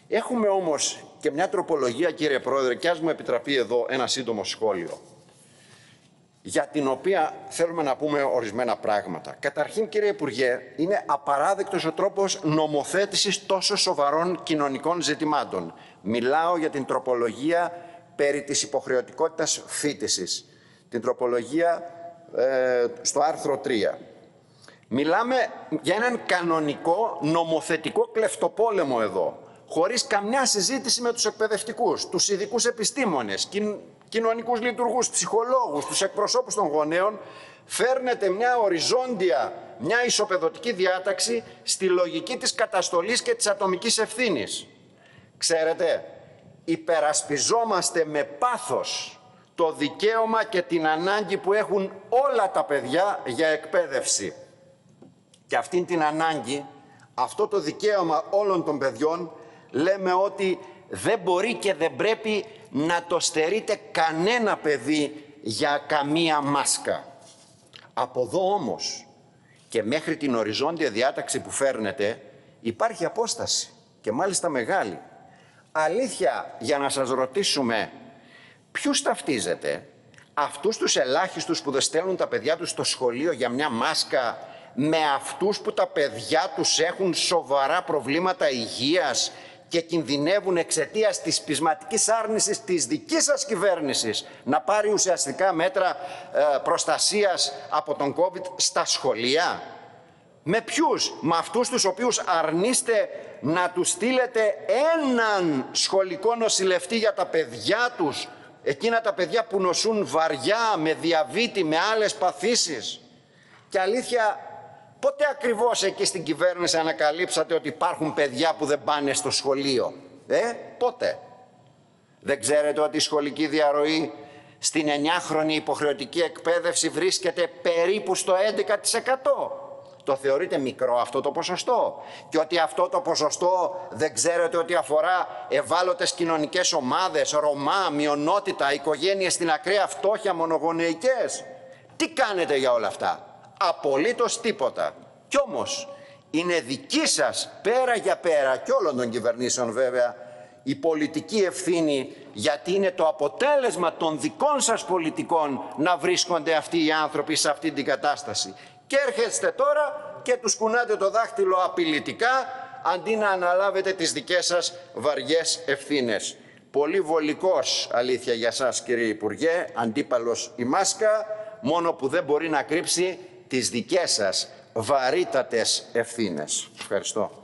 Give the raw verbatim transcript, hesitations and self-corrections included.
Έχουμε όμως και μια τροπολογία, κύριε Πρόεδρε, και ας μου επιτραπεί εδώ ένα σύντομο σχόλιο, για την οποία θέλουμε να πούμε ορισμένα πράγματα. Καταρχήν, κύριε Υπουργέ, είναι απαράδεκτος ο τρόπος νομοθέτησης τόσο σοβαρών κοινωνικών ζητημάτων. Μιλάω για την τροπολογία περί της υποχρεωτικότητας φοιτησης, την τροπολογία ε, στο άρθρο τρία. Μιλάμε για έναν κανονικό νομοθετικό κλεφτοπόλεμο εδώ, χωρίς καμιά συζήτηση με τους εκπαιδευτικούς, τους ειδικούς επιστήμονες, κοινωνικούς λειτουργούς, ψυχολόγους, τους εκπροσώπους των γονέων. Φέρνετε μια οριζόντια, μια ισοπεδωτική διάταξη στη λογική της καταστολής και της ατομικής ευθύνης. Ξέρετε, υπερασπιζόμαστε με πάθος το δικαίωμα και την ανάγκη που έχουν όλα τα παιδιά για εκπαίδευση. Και αυτήν την ανάγκη, αυτό το δικαίωμα όλων των παιδιών, λέμε ότι δεν μπορεί και δεν πρέπει να το στερείται κανένα παιδί για καμία μάσκα. Από εδώ όμως και μέχρι την οριζόντια διάταξη που φέρνετε υπάρχει απόσταση, και μάλιστα μεγάλη. Αλήθεια, για να σας ρωτήσουμε, ποιους ταυτίζετε, αυτούς τους ελάχιστους που δεν στέλνουν τα παιδιά τους στο σχολείο για μια μάσκα, με αυτούς που τα παιδιά τους έχουν σοβαρά προβλήματα υγείας και κινδυνεύουν εξαιτίας της πεισματικής άρνησης της δικής σας κυβέρνησης να πάρει ουσιαστικά μέτρα ε, προστασίας από τον COVID στα σχολεία? Με ποιους? Με αυτούς τους οποίους αρνείστε να τους στείλετε έναν σχολικό νοσηλευτή για τα παιδιά τους, εκείνα τα παιδιά που νοσούν βαριά, με διαβήτη, με άλλες παθήσεις? Και αλήθεια, πότε ακριβώς εκεί στην κυβέρνηση ανακαλύψατε ότι υπάρχουν παιδιά που δεν πάνε στο σχολείο? Ε, πότε? Δεν ξέρετε ότι η σχολική διαρροή στην εννιάχρονη υποχρεωτική εκπαίδευση βρίσκεται περίπου στο έντεκα τοις εκατό? Το θεωρείτε μικρό αυτό το ποσοστό? Και ότι αυτό το ποσοστό δεν ξέρετε ότι αφορά ευάλωτες κοινωνικές ομάδες, Ρωμά, μειονότητα, οικογένειες στην ακραία φτώχεια, μονογονεϊκές? Τι κάνετε για όλα αυτά? Απολύτως τίποτα. Κι όμως είναι δική σας, πέρα για πέρα και όλων των κυβερνήσεων βέβαια, η πολιτική ευθύνη, γιατί είναι το αποτέλεσμα των δικών σας πολιτικών να βρίσκονται αυτοί οι άνθρωποι σε αυτή την κατάσταση. Και έρχεστε τώρα και τους κουνάτε το δάχτυλο απειλητικά, αντί να αναλάβετε τις δικές σας βαριές ευθύνες. Πολύ βολικός, αλήθεια, για σας, κύριε Υπουργέ, αντίπαλος η μάσκα, μόνο που δεν μπορεί να κρύψει τις δικές σας βαρύτατες ευθύνες. Ευχαριστώ.